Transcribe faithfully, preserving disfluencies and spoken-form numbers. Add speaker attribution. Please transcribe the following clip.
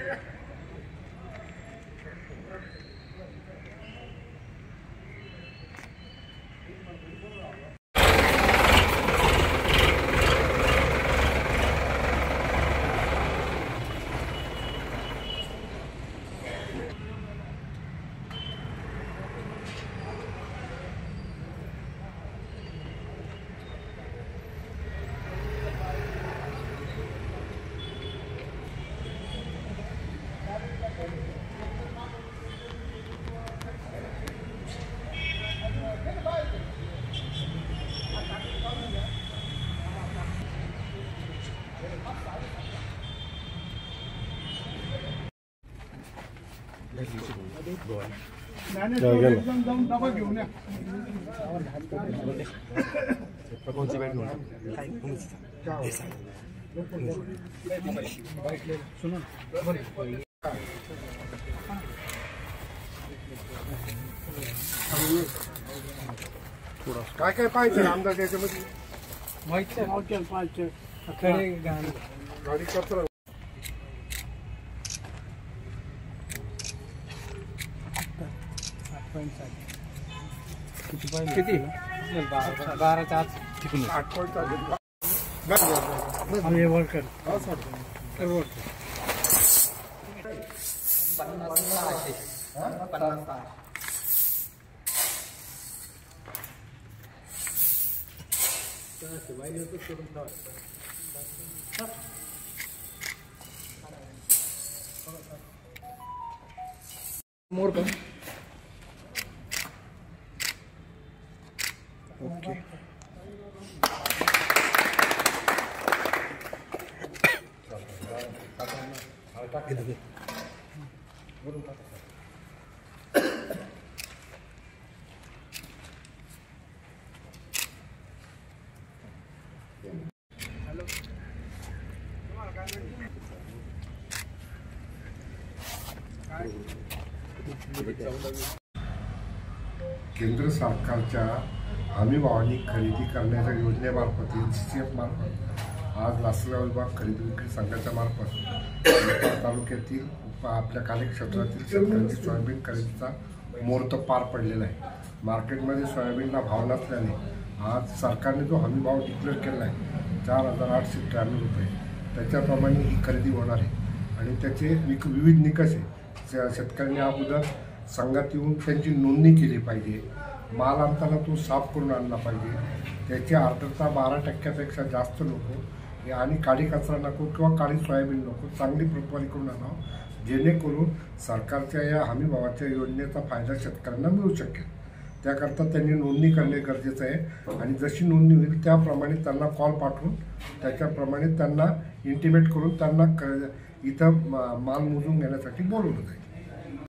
Speaker 1: डबा घेऊन या काय काय पाहिजे आमदार त्याच्यामध्ये माहिती पाहिजे गाडी कचरा किती किती बाराच्या आत आठ पॉईंट आम्ही वर्कर मोर का ओके
Speaker 2: केंद्र सरकारच्या हमी भावानी खरेदी करण्याच्या योजनेमार्फत एन सी सी एफ मार्फत आज लासलगाव विभाग खरेदी विक्री संघाच्या मार्फत तालुक्यातील आपल्या कार्यक्षेत्रातील शेतकऱ्यांची सोयाबीन खरेदीचा मुहूर्त पार पडलेला आहे। मार्केटमध्ये सोयाबीनला भाव नसल्याने आज सरकारने जो हमी भाव डिक्लेअर केला आहे चार हजार आठशे त्र्याण्णव रुपये त्याच्याप्रमाणे ही खरेदी होणार आहे आणि त्याचे विविध निकष आहे। शेतकऱ्यांनी अगोदर संघात येऊन त्यांची नोंदणी केली पाहिजे, माल आणताना तो साफ करून आणला पाहिजे, त्याची आर्द्रता बारा टक्क्यापेक्षा जास्त नको आणि काळी कचरा नको किंवा काळी सोयाबीन नको, चांगली प्रतवारी करून आणावं जेणेकरून सरकारच्या या हमी भावाच्या योजनेचा फायदा शेतकऱ्यांना मिळू शकेल। त्याकरता त्यांनी नोंदणी करणे गरजेचं आहे आणि जशी नोंदणी होईल त्याप्रमाणे त्यांना कॉल पाठवून त्याच्याप्रमाणे त्यांना इंटिमेट करून त्यांना इथं माल मोजून घेण्यासाठी बोलवलं जाईल।